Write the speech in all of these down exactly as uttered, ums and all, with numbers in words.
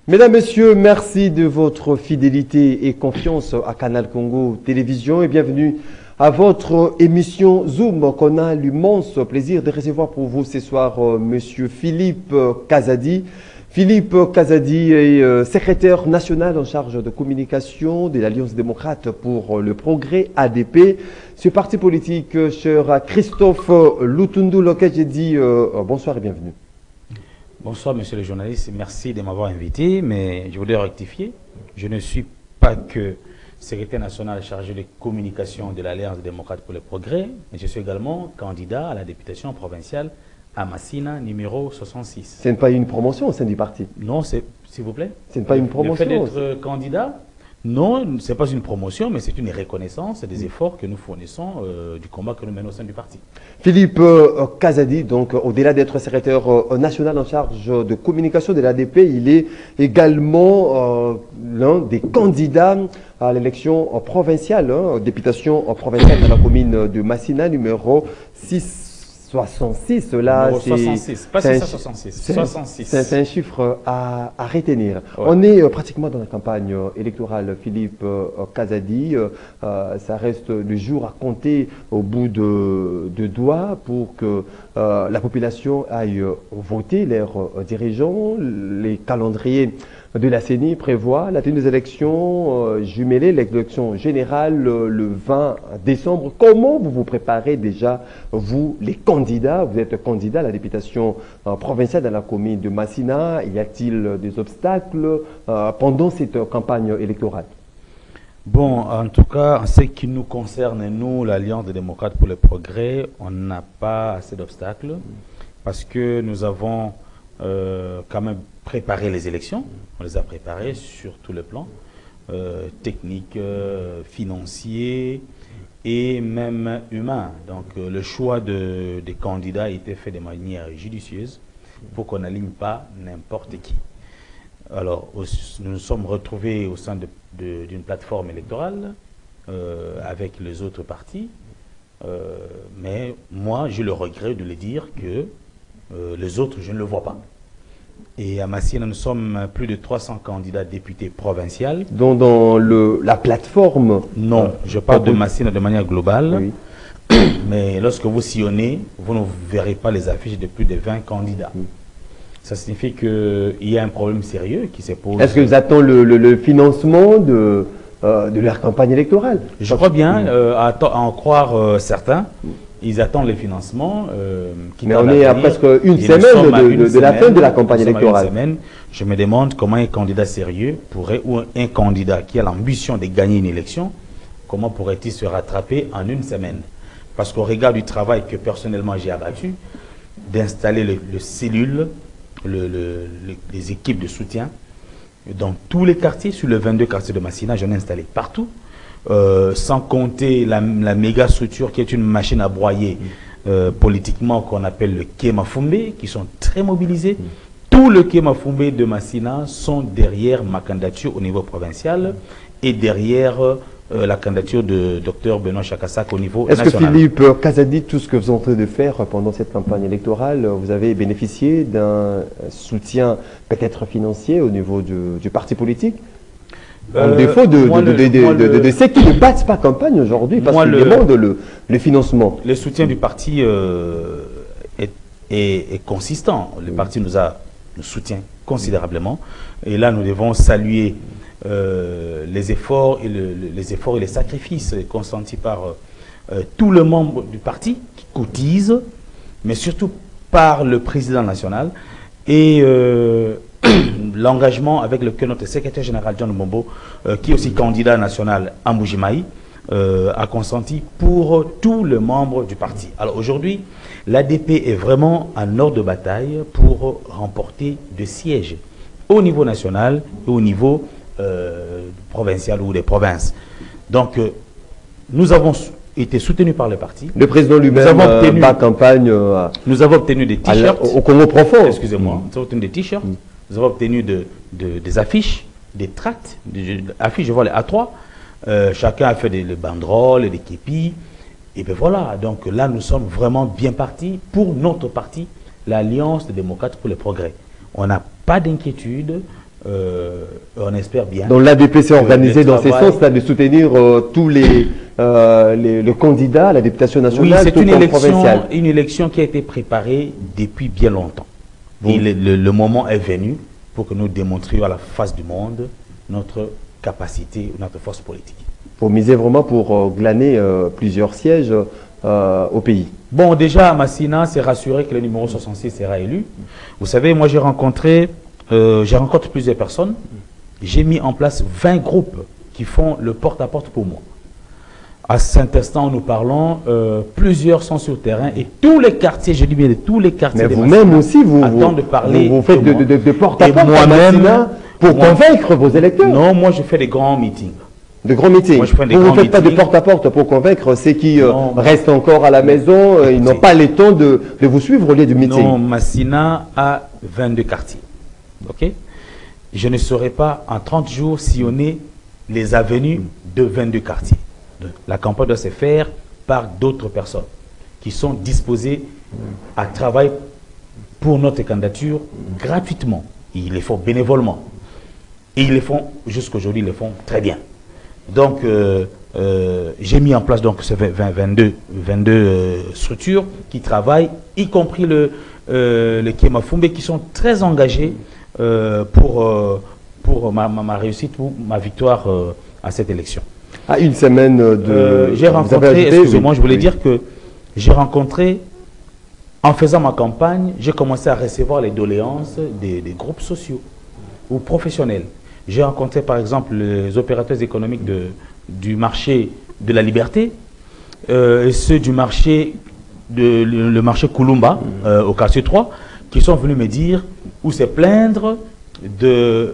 Mesdames, Messieurs, merci de votre fidélité et confiance à Canal Congo Télévision et bienvenue à votre émission Zoom qu'on a l'immense plaisir de recevoir pour vous ce soir euh, Monsieur Philippe Kazadi. Philippe Kazadi est euh, secrétaire national en charge de communication de l'Alliance démocrate pour le progrès A D P. Ce parti politique, cher Christophe Lutundu, lequel j'ai dit euh, bonsoir et bienvenue. Bonsoir, monsieur le journaliste. Merci de m'avoir invité, mais je voudrais rectifier. Je ne suis pas que secrétaire national chargé de communication de l'Alliance démocrate pour le progrès, mais je suis également candidat à la députation provinciale à Massina, numéro soixante-six. Ce n'est pas une promotion au sein du parti? Non, s'il vous plaît. Ce n'est pas une promotion? Le fait d'être candidat, non, ce n'est pas une promotion, mais c'est une reconnaissance des efforts que nous fournissons euh, du combat que nous menons au sein du parti. Philippe euh, Kazadi, donc au-delà d'être secrétaire euh, national en charge de communication de l'A D P, il est également euh, l'un des candidats à l'élection euh, provinciale, hein, députation euh, provinciale de la commune de Massina, numéro six soixante-six, là, c'est pas six cent soixante-six, soixante-six. C'est un chiffre à, à retenir. Ouais. On est euh, pratiquement dans la campagne euh, électorale, Philippe euh, Kazadi. Euh, euh, ça reste le jour à compter au bout de, de doigts pour que euh, la population aille euh, voter leurs euh, dirigeants. Les calendriers de la C E N I prévoit la tenue des élections euh, jumelées, l'élection générale euh, le vingt décembre. Comment vous vous préparez déjà, vous, les candidats? Vous êtes candidat à la députation euh, provinciale dans la commune de Massina. Y a-t-il des obstacles euh, pendant cette euh, campagne électorale? Bon, en tout cas, en ce qui nous concerne, nous, l'Alliance des démocrates pour le progrès, on n'a pas assez d'obstacles parce que nous avons euh, quand même préparé les élections. On les a préparées sur tous les plans, euh, techniques, euh, financiers et même humains. Donc euh, le choix de, des candidats a été fait de manière judicieuse pour qu'on n'aligne pas n'importe qui. Alors, au, nous nous sommes retrouvés au sein d'une plateforme électorale euh, avec les autres partis, euh, mais moi, j'ai le regret de le dire que euh, les autres, je ne le vois pas. Et à Massina, nous sommes plus de trois cents candidats députés provinciaux. Donc dans le, la plateforme? Non, je parle de Massina de manière globale. Oui. Mais lorsque vous sillonnez, vous ne verrez pas les affiches de plus de vingt candidats. Oui. Ça signifie qu'il y a un problème sérieux qui se pose. Est-ce que vous attendez le, le, le financement de, euh, de leur campagne électorale? Je crois bien, euh, à, à en croire euh, certains, ils attendent les financements. Euh, qui Mais on est à presque une semaine de, une de, de semaine, la fin de la campagne électorale. Une semaine. Je me demande comment un candidat sérieux pourrait, ou un candidat qui a l'ambition de gagner une élection, comment pourrait-il se rattraper en une semaine? Parce qu'au regard du travail que personnellement j'ai abattu, d'installer le, le cellule, Le, le, le, les équipes de soutien dans tous les quartiers, sur les vingt-deux quartiers de Massina, j'en ai installé partout, euh, sans compter la, la méga structure qui est une machine à broyer euh, politiquement qu'on appelle le Kémafumbe, qui sont très mobilisés. Tous les Kémafumbe de Massina sont derrière ma candidature au niveau provincial et derrière Euh, la candidature de docteur Benoît Chakassak au niveau national. Est-ce que Philippe Kazadi, tout ce que vous êtes en train de faire pendant cette campagne électorale, vous avez bénéficié d'un soutien peut-être financier au niveau du, du parti politique? En euh, défaut de, de, de, de, de, de, de ceux qui ne battent pas campagne aujourd'hui, parce qu'ils demandent le, le financement. Le soutien du parti euh, est, est, est consistant. Le oui. parti nous, a, nous soutient considérablement. Et là, nous devons saluer Euh, les efforts et le, les efforts et les sacrifices consentis par euh, tous les membres du parti qui cotisent, mais surtout par le président national et euh, l'engagement avec lequel notre secrétaire général John Mbombo, euh, qui est aussi candidat national à Mbujimayi, euh, a consenti pour tous les membres du parti. Alors aujourd'hui, l'A D P est vraiment en ordre de bataille pour remporter des sièges au niveau national et au niveau Euh, provincial ou des provinces. Donc, euh, nous avons été soutenus par le parti. Le président lui-même euh, bat campagne. Euh, nous avons obtenu des t-shirts. Au Congo profond. Excusez-moi. Mm. Nous avons obtenu des t-shirts. Mm. Nous avons obtenu de, de, des affiches, des tracts, des affiches, je vois les A trois. Euh, chacun a fait des, des banderoles, des képis. Et bien voilà. Donc là, nous sommes vraiment bien partis pour notre parti, l'Alliance des démocrates pour le progrès. On n'a pas d'inquiétude. euh, on espère bien. Donc l'A D P s'est organisé dans travail... ces sens-là de soutenir euh, tous les, euh, les, les candidats à la députation nationale. Oui, c'est une élection, provinciale. une élection qui a été préparée depuis bien longtemps. Bon. Et le, le, le moment est venu pour que nous démontrions à la face du monde notre capacité, notre force politique. Pour miser vraiment pour euh, glaner euh, plusieurs sièges euh, au pays. Bon, déjà, Massina s'est rassuré que le numéro soixante-six sera élu. Vous savez, moi j'ai rencontré, euh, j'ai rencontré plusieurs personnes. J'ai mis en place vingt groupes qui font le porte-à-porte pour moi. À cet instant, nous parlons, euh, plusieurs sont sur le terrain et tous les quartiers, je dis bien de tous les quartiers. Mais vous-même aussi, vous, attendent de parler vous, vous faites de, de, de, de porte-à-porte moi-même pour moi, convaincre vos électeurs. Non, moi je fais des grands meetings. De grands meetings. Moi, je fais des vous ne faites meetings. pas de porte-à-porte pour convaincre ceux qui euh, non, restent encore à la maison, euh, ils n'ont pas le temps de, de vous suivre au lieu du meeting. Non, Massina a vingt-deux quartiers. Ok? Je ne saurais pas en trente jours sillonner les avenues de vingt-deux quartiers. La campagne doit se faire par d'autres personnes qui sont disposées à travailler pour notre candidature gratuitement. Ils les font bénévolement. Et ils les font, jusqu'aujourd'hui, ils les font très bien. Donc, euh, euh, j'ai mis en place donc ces vingt, vingt-deux, vingt-deux euh, structures qui travaillent, y compris le, euh, le Kémafumbe, qui sont très engagés euh, pour, euh, pour ma, ma, ma réussite, pour ma victoire euh, à cette élection. À une semaine de... Euh, j'ai rencontré, excusez-moi, oui, je voulais oui. dire que j'ai rencontré, en faisant ma campagne, j'ai commencé à recevoir les doléances des, des groupes sociaux ou professionnels. J'ai rencontré par exemple les opérateurs économiques de, du marché de la Liberté euh, et ceux du marché, de, le, le marché Kulumba euh, au quartier trois qui sont venus me dire ou se plaindre de,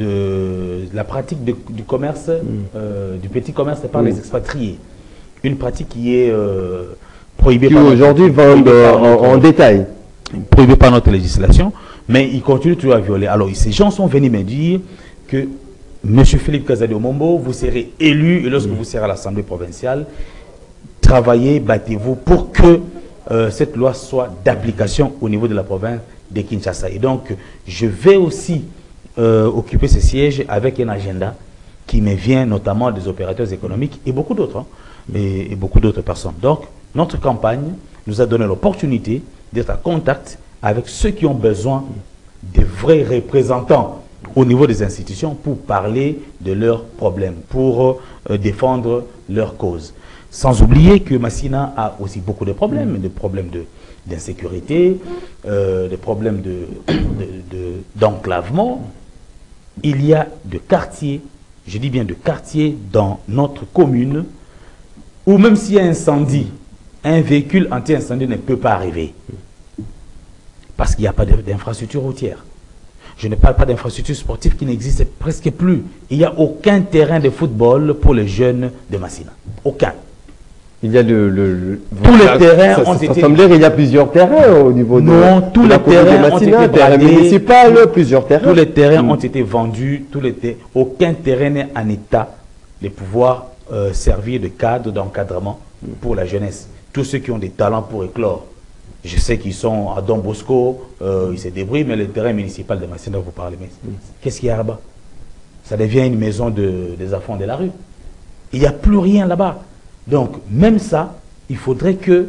de la pratique de, du commerce, euh, du petit commerce par les expatriés. Une pratique qui est euh, prohibée qui par aujourd'hui vendent en, en détail. Prohibée par notre législation, mais ils continuent toujours à violer. Alors ces gens sont venus me dire que M. Philippe Kazadi Omombo, vous serez élu et lorsque mmh. vous serez à l'Assemblée provinciale, travaillez, battez-vous pour que euh, cette loi soit d'application au niveau de la province de Kinshasa. Et donc, je vais aussi euh, occuper ce siège avec un agenda qui me vient notamment des opérateurs économiques et beaucoup d'autres, hein, et, et beaucoup d'autres personnes. Donc, notre campagne nous a donné l'opportunité d'être en contact avec ceux qui ont besoin de vrais représentants au niveau des institutions pour parler de leurs problèmes, pour euh, défendre leurs causes. Sans oublier que Massina a aussi beaucoup de problèmes, mmh. des problèmes d'insécurité, euh, des problèmes d'enclavement. De, de, Il y a de quartiers, je dis bien de quartiers dans notre commune, où même s'il y a un incendie, un véhicule anti-incendie ne peut pas arriver. Parce qu'il n'y a pas d'infrastructure routière. Je ne parle pas d'infrastructures sportives qui n'existent presque plus. Il n'y a aucun terrain de football pour les jeunes de Massina. Aucun. Il y a le... le, le tous les ça, terrains ça, ont ça, été... Ça semble dire qu'il y a plusieurs terrains au niveau de... Non, tous de les terrains de Massina, ont été terrain bradés, municipal, plusieurs terrains. Tous les terrains mmh. ont été vendus. Tous les ter... Aucun terrain n'est en état de pouvoir euh, servir de cadre d'encadrement mmh. pour la jeunesse. Tous ceux qui ont des talents pour éclore. Je sais qu'ils sont à Don Bosco, euh, ils se débrouillent, mais le terrain municipal de Massina, vous parlez. Mais qu'est-ce qu'il y a là-bas? Ça devient une maison de, des enfants de la rue. Il n'y a plus rien là-bas. Donc, même ça, il faudrait que,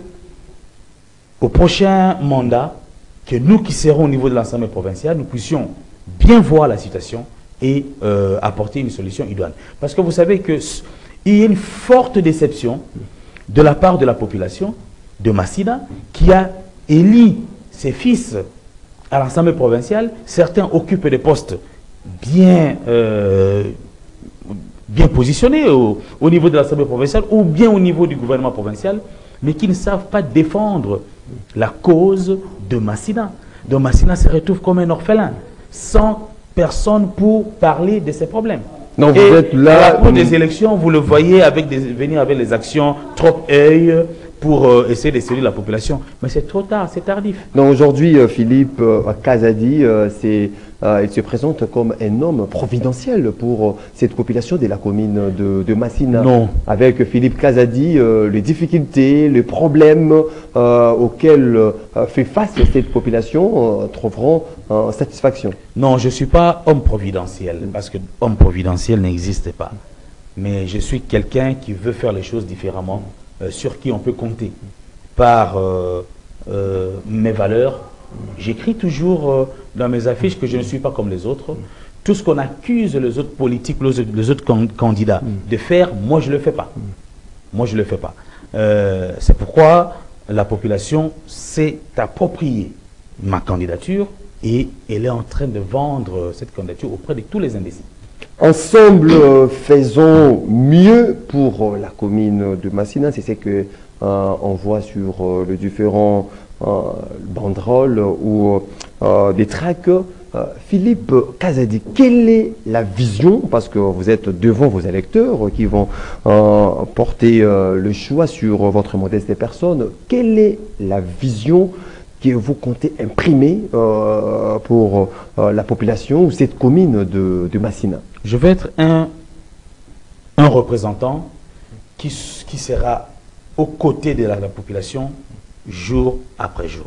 au prochain mandat, que nous qui serons au niveau de l'Assemblée provinciale, nous puissions bien voir la situation et euh, apporter une solution idoine. Parce que vous savez qu'il y a une forte déception de la part de la population de Massina, qui a élu ses fils à l'Assemblée provinciale. Certains occupent des postes bien, euh, bien positionnés au, au niveau de l'Assemblée provinciale ou bien au niveau du gouvernement provincial, mais qui ne savent pas défendre la cause de Massina. Donc Massina se retrouve comme un orphelin, sans personne pour parler de ses problèmes. Donc et vous êtes là pour des élections, vous le voyez avec des, venir avec les actions trop œil, pour euh, essayer de séduire la population. Mais c'est trop tard, c'est tardif. Donc aujourd'hui, euh, Philippe euh, Kazadi, euh, c'est, euh, il se présente comme un homme providentiel pour euh, cette population de la commune de, de Massina. Non. Avec Philippe Kazadi, euh, les difficultés, les problèmes euh, auxquels euh, fait face cette population euh, trouveront euh, satisfaction. Non, je ne suis pas homme providentiel, parce que homme providentiel n'existe pas. Mais je suis quelqu'un qui veut faire les choses différemment, euh, sur qui on peut compter. Par euh, euh, mes valeurs, j'écris toujours euh, dans mes affiches que je ne suis pas comme les autres. Tout ce qu'on accuse les autres politiques, les autres, les autres can- candidats de faire, moi je ne le fais pas. Moi je ne le fais pas. Euh, C'est pourquoi la population s'est appropriée ma candidature et elle est en train de vendre cette candidature auprès de tous les indécis. Ensemble, euh, faisons mieux pour euh, la commune de Massina. C'est ce que euh, on voit sur euh, les différents euh, banderoles ou euh, des tracts. Euh, Philippe Kazadi, quelle est la vision, parce que vous êtes devant vos électeurs qui vont euh, porter euh, le choix sur votre modeste personne, quelle est la vision que vous comptez imprimer euh, pour euh, la population ou cette commune de, de Massina? Je vais être un, un représentant qui, qui sera aux côtés de la, la population jour après jour.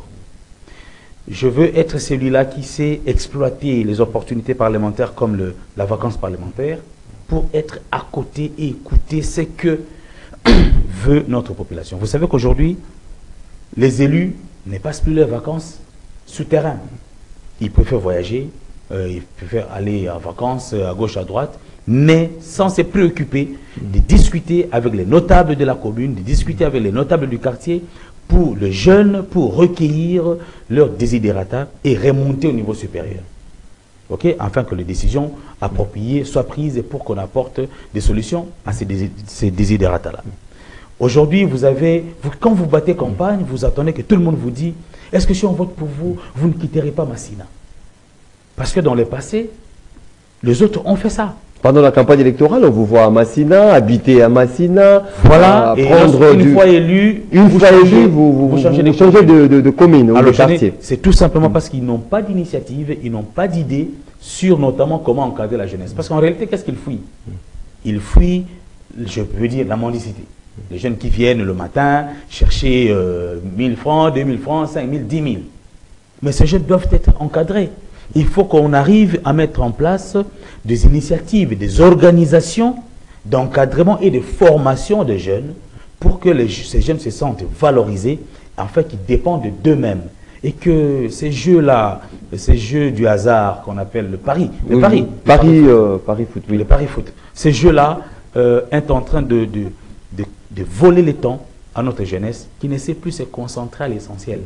Je veux être celui-là qui sait exploiter les opportunités parlementaires comme le, la vacance parlementaire pour être à côté et écouter ce que veut notre population. Vous savez qu'aujourd'hui, les élus ne passent plus leurs vacances souterrains. Ils préfèrent voyager, euh, ils préfèrent aller en vacances à gauche, à droite, mais sans se préoccuper de discuter avec les notables de la commune, de discuter avec les notables du quartier, pour les jeunes, pour recueillir leurs désidérata et remonter au niveau supérieur. Okay? Afin que les décisions appropriées soient prises pour qu'on apporte des solutions à ces, désir ces désidérata-là. Aujourd'hui, vous avez, vous, quand vous battez campagne, vous attendez que tout le monde vous dise « Est-ce que si on vote pour vous, vous ne quitterez pas Massina ?» Parce que dans le passé, les autres ont fait ça. Pendant la campagne électorale, on vous voit à Massina, habiter à Massina, voilà, et prendre une du... fois élu, une vous fois changez, élu, vous, vous, vous changez, vous de, changez de, de, de commune ou Alors, de quartier. C'est tout simplement parce qu'ils n'ont pas d'initiative, ils n'ont pas d'idée sur notamment comment encadrer la jeunesse. Parce qu'en réalité, qu'est-ce qu'ils fuient? Ils fuient, je peux dire, la mendicité. Les jeunes qui viennent le matin chercher euh, mille francs, deux mille francs, cinq mille, dix mille. Mais ces jeunes doivent être encadrés. Il faut qu'on arrive à mettre en place des initiatives, des organisations d'encadrement et de formation des jeunes pour que les, ces jeunes se sentent valorisés, afin qu'ils dépendent d'eux-mêmes. Et que ces jeux-là, ces jeux du hasard qu'on appelle le pari, le oui, pari, Paris, euh, Paris foot, oui. le pari foot, ces jeux-là euh, sont en train de, de, de, de voler le temps à notre jeunesse qui ne sait plus se concentrer à l'essentiel.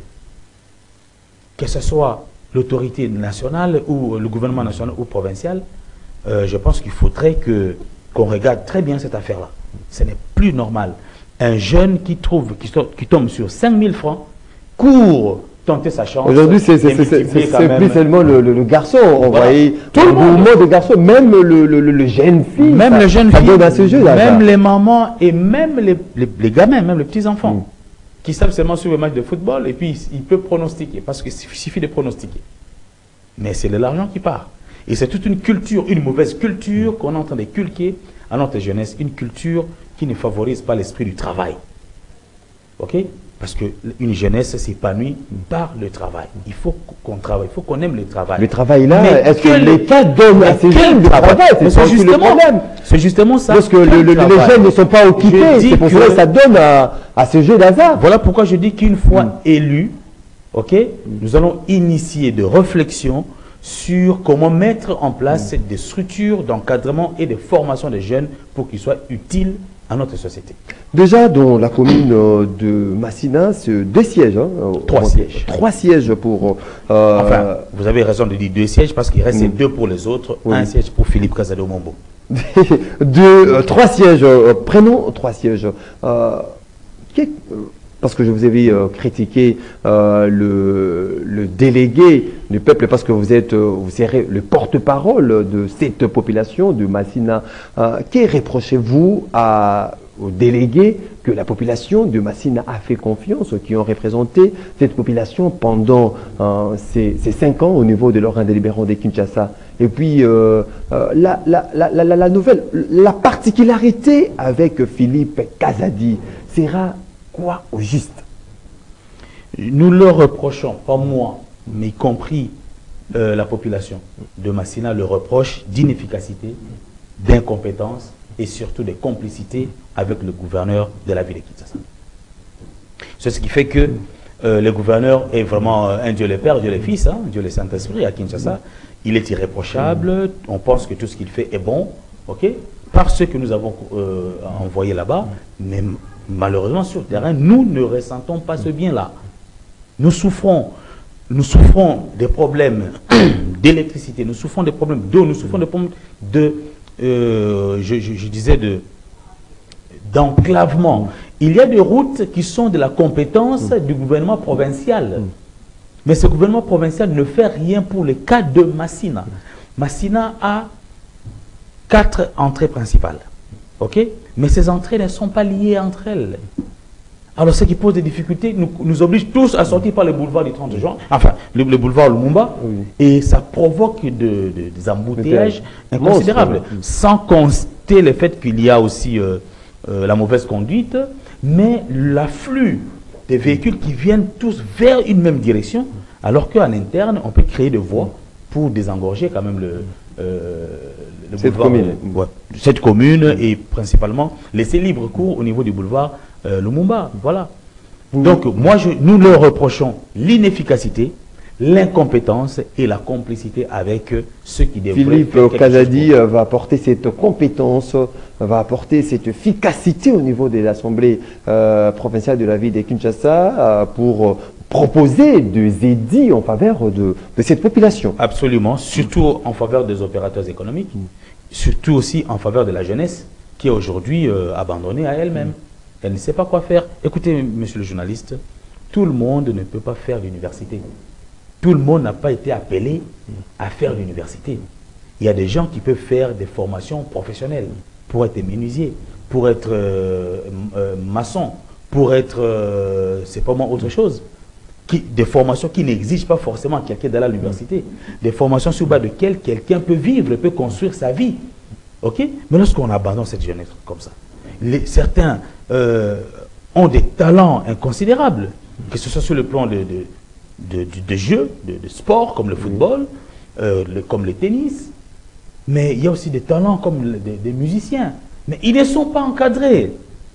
Que ce soit l'autorité nationale ou le gouvernement national ou provincial, euh, je pense qu'il faudrait que qu'on regarde très bien cette affaire-là. Ce n'est plus normal. Un jeune qui trouve, qui, qui tombe sur cinq mille francs, court tenter sa chance. Aujourd'hui, c'est plus seulement le, le, le garçon. On voilà. voyait tout le mouvement de garçons, même le, le, le jeune fille. Même ça, les jeunes ça filles, donne à ce jeu, là, même ça. les mamans et même les, les, les gamins, même les petits-enfants. Mm. Qui savent seulement suivre le match de football et puis il peut pronostiquer, parce qu'il suffit de pronostiquer. Mais c'est de l'argent qui part. Et c'est toute une culture, une mauvaise culture qu'on est en train de culquer à notre jeunesse, une culture qui ne favorise pas l'esprit du travail. Ok? Parce qu'une jeunesse s'épanouit par le travail. Il faut qu'on travaille, il faut qu'on aime le travail. Le travail là, est-ce que l'État donne à ces jeunes du travail? C'est justement, justement ça. Parce que le, le, les jeunes ne sont pas occupés, c'est pour ça que ça donne à, à ce jeu d'hasard. Voilà pourquoi je dis qu'une fois mm. élus, okay, mm. nous allons initier de réflexions sur comment mettre en place mm. des structures d'encadrement et de formation des jeunes pour qu'ils soient utiles à notre société. Déjà, dans la commune de Massina, c'est deux sièges. Hein, trois sièges. Trois sièges pour... Euh, enfin, vous avez raison de dire deux sièges parce qu'il reste mm. deux pour les autres. Oui. Un siège pour Philippe Kazadi Mombo. deux, euh, trois sièges. Euh, prenons trois sièges. Euh, qui, parce que je vous avais euh, critiqué euh, le, le délégué du peuple parce que vous êtes euh, vous serez le porte-parole de cette population de Massina. Euh, que reprochez-vous à aux délégués que la population de Massina a fait confiance, qui ont représenté cette population pendant euh, ces, ces cinq ans au niveau de l'organe délibérant de Kinshasa. Et puis, euh, euh, la, la, la, la, la nouvelle, la particularité avec Philippe Kazadi sera quoi au juste? Nous leur reprochons, pas moi, mais y compris euh, la population de Massina, le reproche d'inefficacité, d'incompétence et surtout de complicité avec le gouverneur de la ville de Kinshasa. C'est ce qui fait que euh, le gouverneur est vraiment euh, un Dieu le Père, Dieu le Fils, hein, Dieu le Saint-Esprit à Kinshasa. Il est irréprochable, on pense que tout ce qu'il fait est bon, ok, par ce que nous avons euh, envoyé là-bas, mais malheureusement sur le terrain, nous ne ressentons pas ce bien-là. Nous souffrons, nous souffrons des problèmes d'électricité, nous souffrons des problèmes d'eau, nous souffrons des problèmes de, euh, je, je, je disais, de d'enclavement. Il y a des routes qui sont de la compétence du gouvernement provincial. Mais ce gouvernement provincial ne fait rien pour le cas de Massina. Massina a quatre entrées principales. Ok? Mais ces entrées ne sont pas liées entre elles. Alors, ce qui pose des difficultés nous, nous oblige tous à sortir par le boulevard du trente juin, enfin, le, le boulevard Lumumba, oui. Et ça provoque de, de, des embouteillages inconsidérables. Monstre, oui. Sans compter le fait qu'il y a aussi euh, euh, la mauvaise conduite, mais l'afflux des véhicules qui viennent tous vers une même direction, alors qu'en interne, on peut créer des voies pour désengorger quand même le, euh, le cette boulevard. Commune. Euh, ouais, cette commune et principalement laisser libre cours au niveau du boulevard euh, Lumumba. Voilà. Mmh. Donc, moi, je, nous leur reprochons l'inefficacité, l'incompétence et la complicité avec ceux qui devraient Philippe faire quelque Kazadi chose pour... va apporter cette compétence, va apporter cette efficacité au niveau de l'Assemblée euh, provinciale de la ville de Kinshasa euh, pour proposer des édits en faveur de, de cette population. Absolument, surtout en faveur des opérateurs économiques, mmh. surtout aussi en faveur de la jeunesse qui est aujourd'hui euh, abandonnée à elle-même. Mmh. Elle ne sait pas quoi faire. Écoutez, monsieur le journaliste, tout le monde ne peut pas faire l'université. Tout le monde n'a pas été appelé à faire l'université. Il y a des gens qui peuvent faire des formations professionnelles pour être menuisier, pour être euh, euh, maçon, pour être, euh, c'est pas moi, autre chose. Qui, des formations qui n'exigent pas forcément quelqu'un d'aller à l'université. Des formations sur base de lesquelles quelqu'un peut vivre, peut construire sa vie. Ok? Mais lorsqu'on abandonne cette jeunesse comme ça, les, certains euh, ont des talents inconsidérables, que ce soit sur le plan de, de, de, de, de jeu, de, de sport, comme le football, euh, le, comme le tennis. Mais il y a aussi des talents comme le, des, des musiciens. Mais ils ne sont pas encadrés.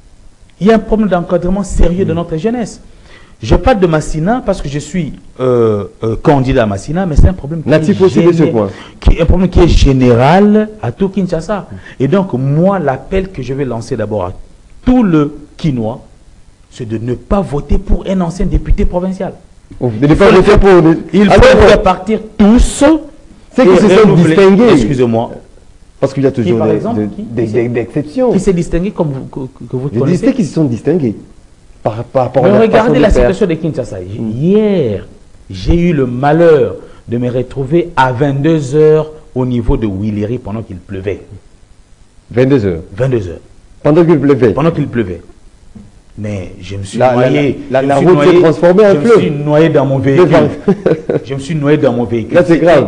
Il y a un problème d'encadrement sérieux de notre jeunesse. Je parle de Massina parce que je suis euh, euh, candidat à Massina, mais c'est un problème qui est, aussi de ce point. Qui est un problème qui est général à tout Kinshasa. Et donc, moi, l'appel que je vais lancer d'abord à tout le Kinois, c'est de ne pas voter pour un ancien député provincial. Oh, de ne pas voter pour... Il faut Alors, faire partir tous ceux qui se sont distingués. Excusez-moi. Parce qu'il y a toujours par des, exemple, des, des, des exceptions. Qui s'est distingué comme vous, que, que vous Je connaissez. disais qu'ils se sont distingués. Par, par rapport Mais à la regardez la faire. situation de Kinshasa. Mm. Hier, j'ai eu le malheur de me retrouver à vingt-deux heures au niveau de Willery pendant qu'il pleuvait. vingt-deux heures. vingt-deux heures. Pendant qu'il pleuvait. Pendant qu'il pleuvait. Mais je me suis la, noyé. La, la, la je route noyé, s'est transformée en fleuve. Je me suis noyé dans mon véhicule. je me suis noyé dans mon véhicule. Là, c'est grave.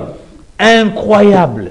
Incroyable.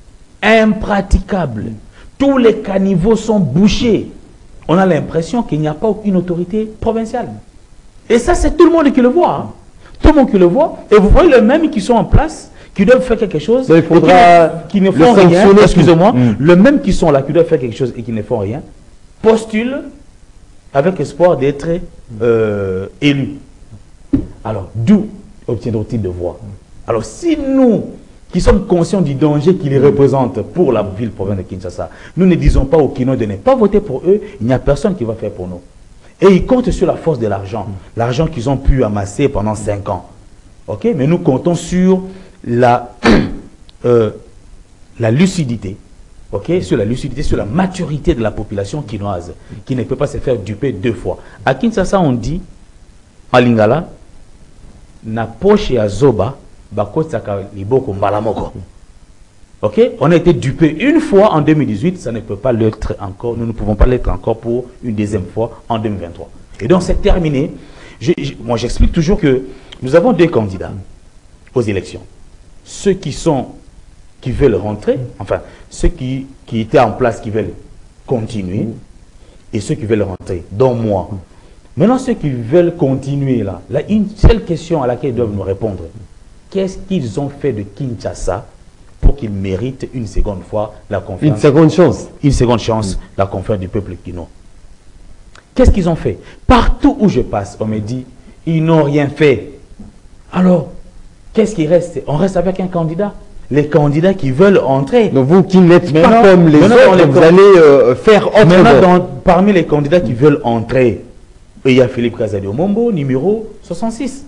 Impraticable. Tous les caniveaux sont bouchés. On a l'impression qu'il n'y a pas aucune autorité provinciale. Et ça, c'est tout le monde qui le voit. Hein. Tout le monde qui le voit. Et vous voyez les mêmes qui sont en place, qui doivent faire quelque chose, il faudra qui, qui ne font rien. Excusez-moi. Mm. Les mêmes qui sont là, qui doivent faire quelque chose et qui ne font rien, postulent avec espoir d'être euh, élus. Alors, d'où obtiendront-ils de voix? Alors, si nous, qui sommes conscients du danger qu'ils représentent pour la ville provinciale de Kinshasa, nous ne disons pas aux Kinois de ne pas voter pour eux, il n'y a personne qui va faire pour nous. Et ils comptent sur la force de l'argent, l'argent qu'ils ont pu amasser pendant cinq ans. Ok? Mais nous comptons sur la, euh, la lucidité, ok? Sur la lucidité, sur la maturité de la population kinoise, qui ne peut pas se faire duper deux fois. À Kinshasa, on dit, en lingala, na poche ya zoba, bakosaka liboko mbalamoko. Ok, on a été dupé une fois en deux mille dix-huit, ça ne peut pas l'être encore, nous ne pouvons pas l'être encore pour une deuxième fois en deux mille vingt-trois. Et donc c'est terminé. Je, je, moi j'explique toujours que nous avons deux candidats aux élections. Ceux qui sont, qui veulent rentrer, enfin ceux qui, qui étaient en place, qui veulent continuer, et ceux qui veulent rentrer, dont moi. Maintenant ceux qui veulent continuer là, là une seule question à laquelle ils doivent nous répondre. Qu'est-ce qu'ils ont fait de Kinshasa pour qu'ils méritent une seconde fois la confiance. Une seconde chance. Une seconde chance, mmh. la confiance du peuple kino. Qu'est-ce qu'ils ont fait? Partout où je passe, on me dit, ils n'ont rien fait. Alors, qu'est-ce qui reste? On reste avec un candidat. Les candidats qui veulent entrer. Donc vous qui n'êtes pas comme les autres, les vous allez euh, faire autrement. Maintenant, dans, parmi les candidats qui veulent entrer, il y a Philippe Kazadi Omombo, numéro soixante-six.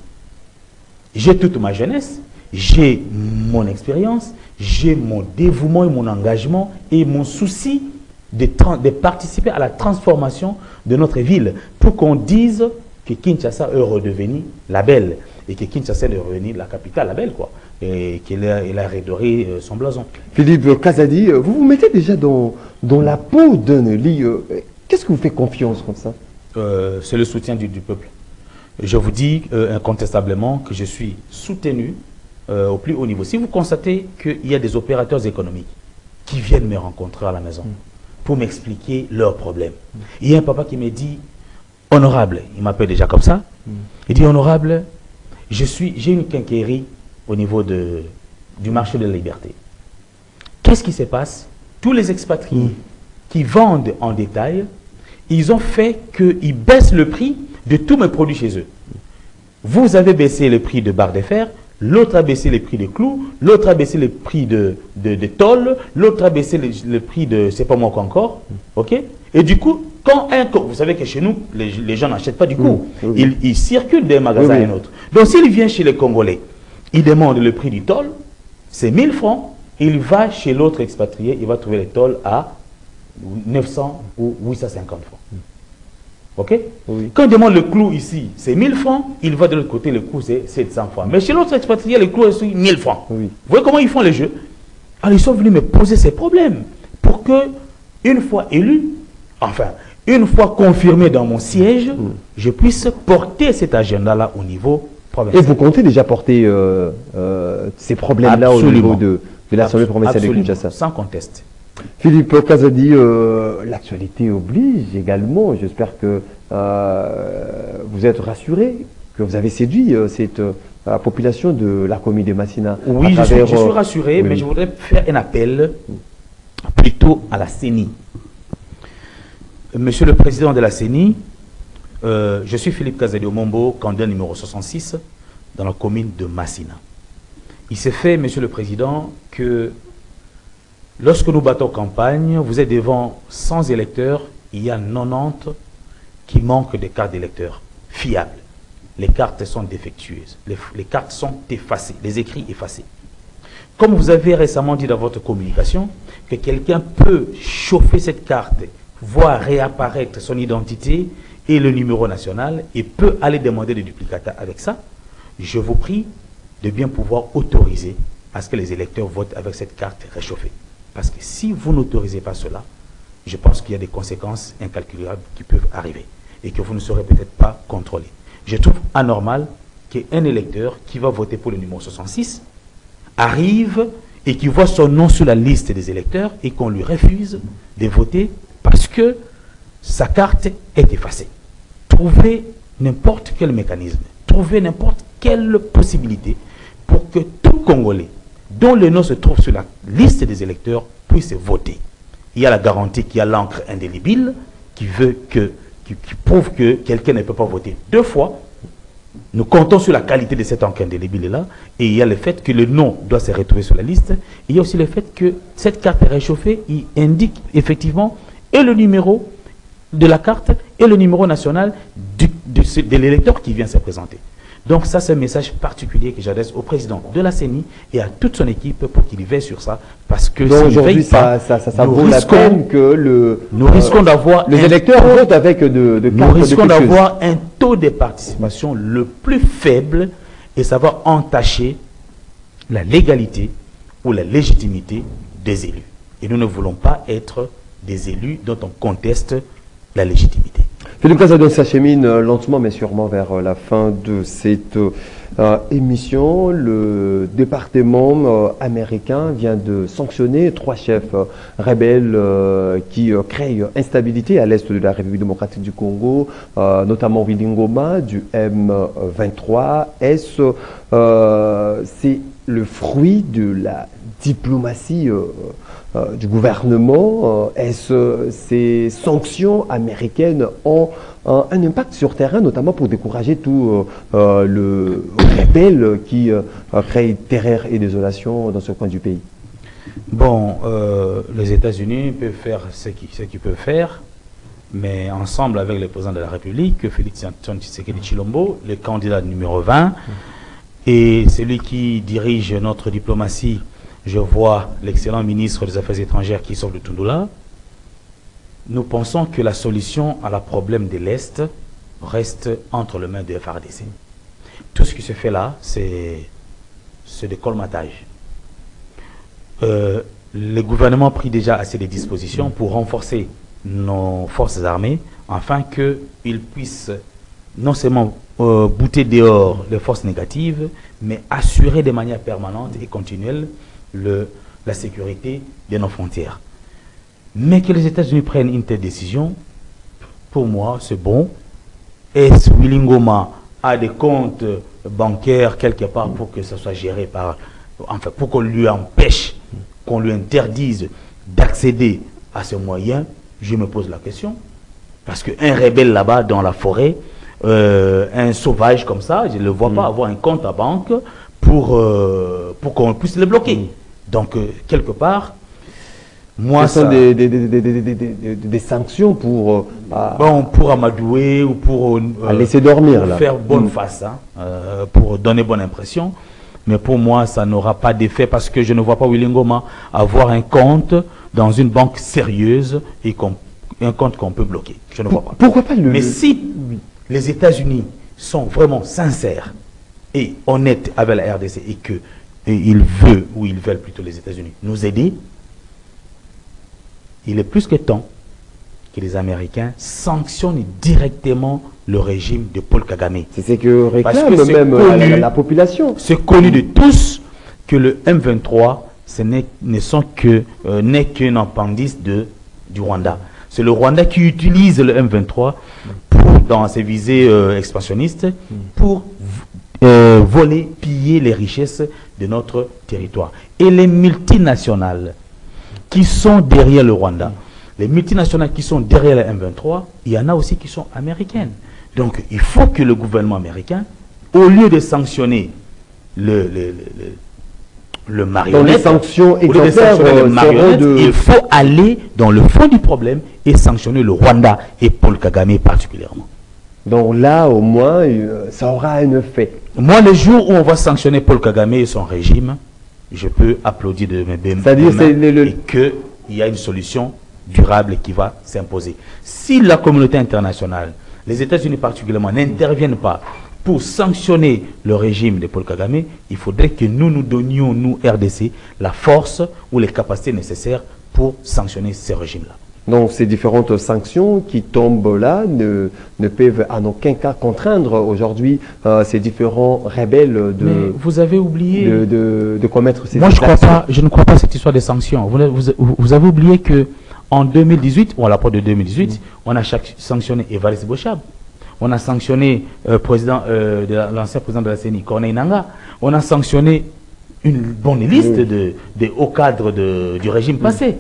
J'ai toute ma jeunesse, j'ai mon expérience, j'ai mon dévouement et mon engagement et mon souci de, de participer à la transformation de notre ville pour qu'on dise que Kinshasa est redevenu la belle et que Kinshasa est redevenu la capitale, la belle, quoi, et qu'il a, il a redoré euh, son blason. Philippe Kazadi, vous vous mettez déjà dans, dans la peau d'un lit. Qu'est-ce que vous fait confiance comme ça? euh, C'est le soutien du, du peuple. Je vous dis euh, incontestablement que je suis soutenu Euh, au plus haut niveau. Si vous constatez qu'il y a des opérateurs économiques qui viennent me rencontrer à la maison mm. pour m'expliquer leurs problèmes. Mm. Il y a un papa qui me dit, honorable, il m'appelle déjà comme ça, mm. il dit, honorable, je suis, j'ai une quincaillerie au niveau de, du marché de la liberté. Qu'est-ce qui se passe? Tous les expatriés mm. qui vendent en détail, ils ont fait qu'ils baissent le prix de tous mes produits chez eux. Vous avez baissé le prix de barre de fer, l'autre a baissé les prix des clous, l'autre a baissé les prix de, de, de tôle, l'autre a baissé le, le prix de, c'est pas moi quoi encore, ok? Et du coup, quand un, vous savez que chez nous, les, les gens n'achètent pas du coup, oui, oui. Ils, ils circulent d'un magasin oui, oui. à un autre. Donc s'il vient chez les Congolais, il demande le prix du tôle, c'est mille francs, il va chez l'autre expatrié, il va trouver les tôles à neuf cents ou huit cent cinquante francs. Ok? Oui. Quand on demande le clou ici, c'est mille francs, il va de l'autre côté, le clou c'est sept cents francs. Mais chez l'autre expatrié, le clou est mille francs. Oui. Vous voyez comment ils font les jeux? Alors ils sont venus me poser ces problèmes pour que, une fois élu, enfin, une fois confirmé dans mon siège, oui. je puisse porter cet agenda-là au niveau provincial. Et vous comptez déjà porter euh, euh, ces problèmes-là au niveau de, de l'Assemblée provinciale de Kinshasa? Sans conteste. Philippe Kazadi, euh, l'actualité oblige également. J'espère que euh, vous êtes rassuré, que vous avez séduit euh, cette euh, population de la commune de Massina. Oui, je, travers, suis, je suis rassuré, euh, mais oui. je voudrais faire un appel plutôt à la C E N I. Monsieur le Président de la C E N I, euh, je suis Philippe Kazadi Omombo, candidat numéro soixante-six dans la commune de Massina. Il s'est fait, Monsieur le Président, que lorsque nous battons campagne, vous êtes devant cent électeurs, il y a quatre-vingt-dix qui manquent de cartes d'électeurs fiables. Les cartes sont défectueuses, les, les cartes sont effacées, les écrits effacés. Comme vous avez récemment dit dans votre communication, que quelqu'un peut chauffer cette carte, voir réapparaître son identité et le numéro national, et peut aller demander des duplicata avec ça, je vous prie de bien pouvoir autoriser à ce que les électeurs votent avec cette carte réchauffée. Parce que si vous n'autorisez pas cela, je pense qu'il y a des conséquences incalculables qui peuvent arriver et que vous ne saurez peut-être pas contrôler. Je trouve anormal qu'un électeur qui va voter pour le numéro soixante-six arrive et qui voit son nom sur la liste des électeurs et qu'on lui refuse de voter parce que sa carte est effacée. Trouvez n'importe quel mécanisme, trouvez n'importe quelle possibilité pour que tout Congolais dont le nom se trouve sur la liste des électeurs puisse voter. Il y a la garantie qu'il y a l'encre indélébile qui veut que, qui, qui prouve que quelqu'un ne peut pas voter deux fois. Nous comptons sur la qualité de cette encre indélébile-là, et il y a le fait que le nom doit se retrouver sur la liste. Il y a aussi le fait que cette carte réchauffée, il indique effectivement et le numéro de la carte et le numéro national du, de, de l'électeur qui vient se présenter. Donc ça, c'est un message particulier que j'adresse au président de la C E N I et à toute son équipe pour qu'il veille sur ça. Parce que donc aujourd'hui, ça, ça, ça, ça vaut la peine que le, nous euh, risquons d'avoir les électeurs taux, votent avec de, de Nous risquons d'avoir un taux de participation le plus faible et ça va entacher la légalité ou la légitimité des élus. Et nous ne voulons pas être des élus dont on conteste la légitimité. Philippe Kazadi s'achemine lentement mais sûrement vers la fin de cette euh, émission. Le département euh, américain vient de sanctionner trois chefs euh, rebelles euh, qui euh, créent instabilité à l'est de la République démocratique du Congo, euh, notamment Willy Ngoma du M vingt-trois. Est-ce euh, c'est le fruit de la diplomatie euh, euh, du gouvernement? euh, Est-ce euh, ces sanctions américaines ont un, un impact sur terrain, notamment pour décourager tout euh, euh, le rebelle qui euh, crée terreur et désolation dans ce coin du pays? Bon, euh, les États-Unis peuvent faire ce qu'ils ce qu'ils peuvent faire, mais ensemble avec le président de la République, Félix Antoine Tshisekedi Tshilombo, le candidat numéro vingt, et celui qui dirige notre diplomatie, je vois l'excellent ministre des Affaires étrangères qui sort de Tundula. Nous pensons que la solution à la problème de l'Est reste entre les mains de F R D C. Tout ce qui se fait là, c'est des colmatages. Euh, le gouvernement a pris déjà assez de dispositions pour renforcer nos forces armées, afin qu'ils puissent non seulement euh, bouter dehors les forces négatives, mais assurer de manière permanente et continuelle le, la sécurité de nos frontières. Mais que les États-Unis prennent une telle décision, pour moi, c'est bon. Est-ce que Willy Ngoma a des comptes bancaires quelque part pour que ça soit géré par... Enfin, pour qu'on lui empêche, qu'on lui interdise d'accéder à ce moyen? Je me pose la question. Parce qu'un rebelle là-bas dans la forêt, euh, un sauvage comme ça, je ne le vois mmh. pas avoir un compte à banque pour, euh, pour qu'on puisse le bloquer. Mmh. Donc, euh, quelque part, moi, ce sont ça... des, des, des, des, des, des, des sanctions pour... Euh, bon, pour amadouer ou pour... Euh, laisser dormir, pour là. faire bonne mmh. face, hein, euh, pour donner bonne impression. Mais pour moi, ça n'aura pas d'effet parce que je ne vois pas Willy Ngoma avoir un compte dans une banque sérieuse et qu'on, un compte qu'on peut bloquer. Je ne vois pas. Pourquoi pas le... Mais si les États-Unis sont vraiment sincères et honnêtes avec la R D C et que et ils veulent, ou ils veulent plutôt les États-Unis, nous aider, il est plus que temps que les Américains sanctionnent directement le régime de Paul Kagame. C'est ce que réclame que même connu, la, la population. C'est connu de tous que le M vingt-trois, ce n'est ne sont que euh, n'est qu'un appendice de du Rwanda. C'est le Rwanda qui utilise le M vingt-trois pour, dans ses visées euh, expansionnistes pour euh, voler, piller les richesses de notre territoire. Et les multinationales qui sont derrière le Rwanda, les multinationales qui sont derrière le M vingt-trois, il y en a aussi qui sont américaines. Donc il faut que le gouvernement américain, au lieu de sanctionner le, le, le, le, le marionnette, dans les sanctions exemplaires, le euh, marionnette de... il faut aller dans le fond du problème et sanctionner le Rwanda et Paul Kagame particulièrement. Donc là, au moins, euh, ça aura un effet. Moi, le jour où on va sanctionner Paul Kagame et son régime, je peux applaudir de mes mains et qu'il y a une solution durable qui va s'imposer. Si la communauté internationale, les États-Unis particulièrement, n'interviennent pas pour sanctionner le régime de Paul Kagame, il faudrait que nous nous donnions, nous, R D C, la force ou les capacités nécessaires pour sanctionner ces régimes-là. Donc ces différentes sanctions qui tombent là ne, ne peuvent en aucun cas contraindre aujourd'hui euh, ces différents rebelles de, Mais vous avez oublié de, de, de commettre ces Moi, je, crois actions. pas, je ne crois pas à cette histoire des sanctions. Vous, vous, vous avez oublié que en deux mille dix-huit, ou à la porte de deux mille dix-huit, mmh. on a chaque, sanctionné Évariste Bochab. On a sanctionné euh, président, euh, l'ancien président de la C E N I, Corneille Nangaa. On a sanctionné une bonne liste mmh. de, de hauts cadres de, du régime mmh. passé.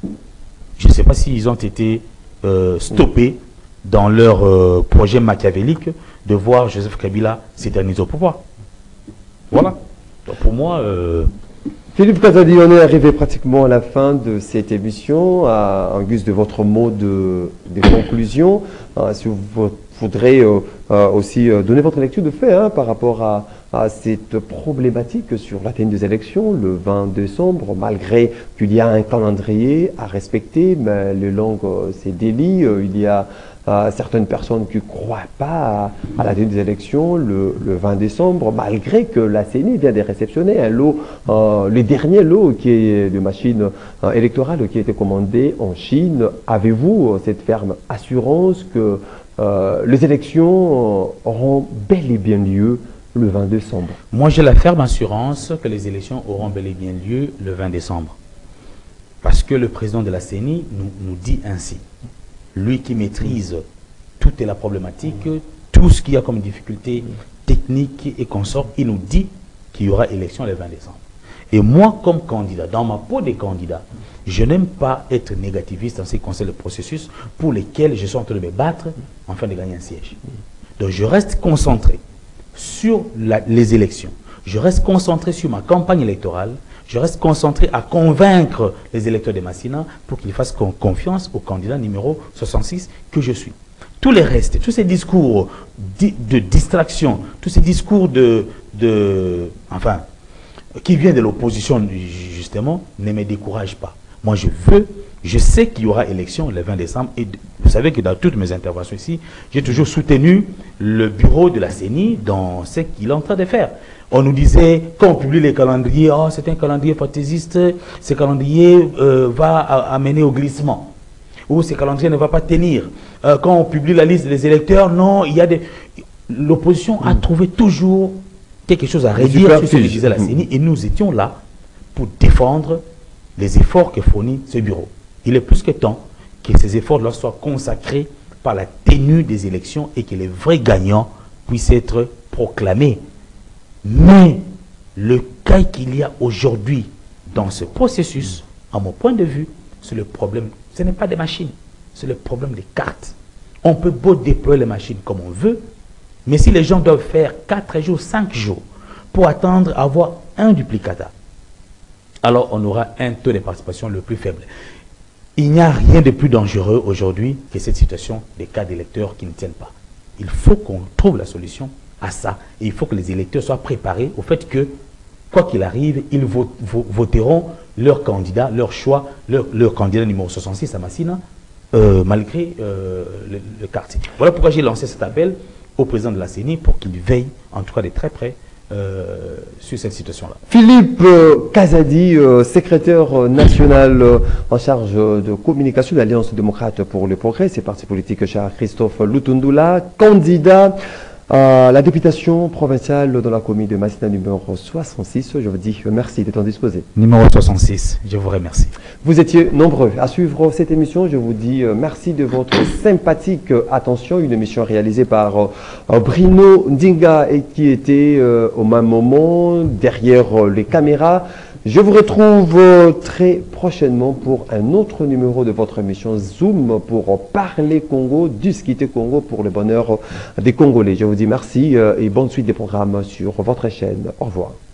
Je ne sais pas s'ils ont été euh, stoppés mmh. dans leur euh, projet machiavélique de voir Joseph Kabila s'éterniser au pouvoir. Voilà. Donc pour moi... Euh, Philippe Kazadi, on est arrivé pratiquement à la fin de cette émission. À, en guise de votre mot de, de conclusion, euh, si vous voudrez euh, euh, aussi euh, donner votre lecture de fait hein, par rapport à, à cette problématique sur la tenue des élections le vingt décembre, malgré qu'il y a un calendrier à respecter, mais les langues euh, c'est délit, euh, il y a euh, certaines personnes qui ne croient pas à, à la tenue des élections le, le vingt décembre, malgré que la C E N I vient de réceptionner un lot, euh, le dernier lot qui est de machines euh, électorales qui a été commandé en Chine. Avez-vous cette ferme assurance que euh, les élections auront bel et bien lieu le vingt décembre? Moi, j'ai la ferme assurance que les élections auront bel et bien lieu le vingt décembre. Parce que le président de la C E N I nous, nous dit ainsi. Lui qui maîtrise toute la problématique, tout ce qu'il y a comme difficulté technique et consort, il nous dit qu'il y aura élection le vingt décembre. Et moi, comme candidat, dans ma peau des candidats, je n'aime pas être négativiste en ce qui concerne le processus pour lesquels je suis en train de me battre afin de gagner un siège. Donc je reste concentré sur la, les élections. Je reste concentré sur ma campagne électorale. Je reste concentré à convaincre les électeurs de Massina pour qu'ils fassent confiance au candidat numéro soixante-six que je suis. Tous les restes, tous ces discours di de distraction, tous ces discours de, de enfin, qui viennent de l'opposition justement, ne me découragent pas. Moi, je veux, je sais qu'il y aura élection le vingt décembre et vous savez que dans toutes mes interventions ici, j'ai toujours soutenu le bureau de la C E N I dans ce qu'il est en train de faire. On nous disait, quand on publie les calendriers, oh, c'est un calendrier fantaisiste, ce calendrier euh, va amener au glissement. Ou ce calendrier ne va pas tenir. Euh, quand on publie la liste des électeurs, non, il y a des... L'opposition mmh. a trouvé toujours quelque chose à redire sur ce que disait la C E N I. Et nous étions là pour défendre les efforts que fournit ce bureau. Il est plus que temps que ces efforts-là soient consacrés par la tenue des élections et que les vrais gagnants puissent être proclamés. Mais le cas qu'il y a aujourd'hui dans ce processus, à mon point de vue, c'est le problème. Ce n'est pas des machines, c'est le problème des cartes. On peut beau déployer les machines comme on veut, mais si les gens doivent faire quatre jours, cinq jours pour attendre à avoir un duplicata, alors on aura un taux de participation le plus faible. Il n'y a rien de plus dangereux aujourd'hui que cette situation des cas d'électeurs qui ne tiennent pas. Il faut qu'on trouve la solution à ça. Et il faut que les électeurs soient préparés au fait que, quoi qu'il arrive, ils vo vo voteront leur candidat, leur choix, leur, leur candidat numéro soixante-six à Massina, euh, malgré euh, le, le quartier. Voilà pourquoi j'ai lancé cet appel au président de la C E N I pour qu'il veille, en tout cas de très près, Euh, sur cette situation-là. Philippe euh, Kazadi, euh, secrétaire national euh, en charge de communication de l'Alliance démocrate pour le progrès, c'est parti politique cher Christophe Lutundula, candidat à la députation provinciale dans la commune de Massina numéro soixante-six. Je vous dis merci d'être disposé. Numéro soixante-six, je vous remercie. Vous étiez nombreux à suivre cette émission. Je vous dis merci de votre sympathique attention. Une émission réalisée par euh, Bruno Ndinga et qui était euh, au même moment derrière euh, les caméras. Je vous retrouve euh, très prochainement pour un autre numéro de votre émission Zoom pour parler Congo, discuter Congo pour le bonheur des Congolais. Je vous dis merci euh, et bonne suite des programmes sur votre chaîne. Au revoir.